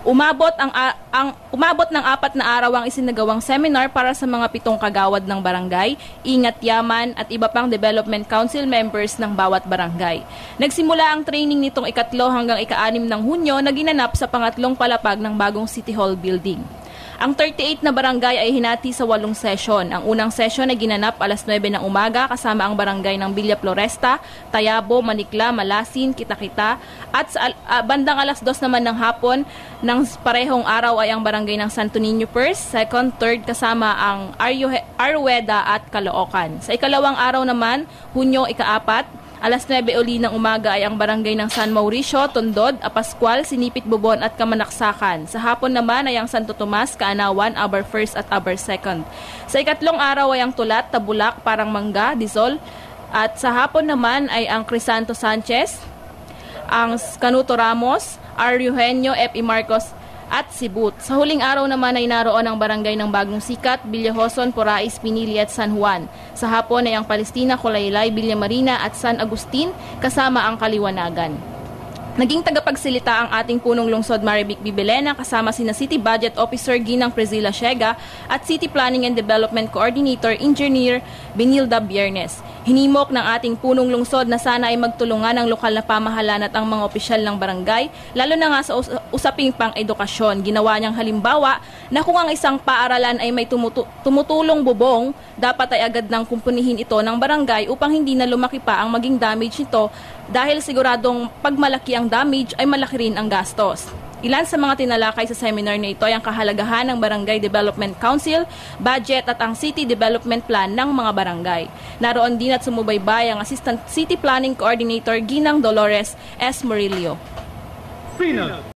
Umabot ng 4 na araw ang isinagawang seminar para sa mga 7 kagawad ng barangay, ingat yaman at iba pang development council members ng bawat barangay. Nagsimula ang training nitong 3 hanggang 6 ng Hunyo na ginanap sa pangatlong palapag ng bagong City Hall building. Ang 38 na barangay ay hinati sa 8 session. Ang unang session ay ginanap alas 9 ng umaga kasama ang barangay ng Villa Floresta, Tayabo, Manikla, Malasin, Kita-Kita at sa bandang alas 2 naman ng hapon ng parehong araw ay ang barangay ng Santo Niño First, Second, Third kasama ang Arrueda at Caloocan. Sa ikalawang araw naman, Hunyo 4, alas 9 uli ng umaga ay ang barangay ng San Mauricio, Tondod, Apascual, Sinipit Bubon at Kamanaksakan. Sa hapon naman ay ang Santo Tomas, Kaanawan, Aber First at Aber Second. Sa ikatlong araw ay ang Tulat, Tabulak, Parangmanga, Dizol. At sa hapon naman ay ang Crisanto Sanchez, ang Canuto Ramos, R. Eugenio, F.E. Marcos at Sibut. Sa huling araw naman ay naroon ang barangay ng Bagong Sikat, Villajoson, Porais, Pinili at San Juan. Sa hapon ay ang Palestina, Kulaylay, Villamarina at San Agustin kasama ang Kaliwanagan. Naging tagapagsilita ang ating punong lungsod Marivic Bibelena kasama sina City Budget Officer Ginang Prezilla Siega at City Planning and Development Coordinator Engineer Benilda Biernes. Hinimok ng ating punong lungsod na sana ay magtulungan ang lokal na pamahalaan at ang mga opisyal ng barangay, lalo na nga sa usaping pang-edukasyon. Ginawa niyang halimbawa na kung ang isang paaralan ay may tumutulong bubong, dapat ay agad nang kumpunihin ito ng barangay upang hindi na lumaki pa ang maging damage nito dahil siguradong pag malaki ang damage ay malaki rin ang gastos. Ilan sa mga tinalakay sa seminar na ito ay ang kahalagahan ng Barangay Development Council, budget at ang City Development Plan ng mga barangay. Naroon din at sumubaybay ang Assistant City Planning Coordinator Ginang Dolores S. Murillo.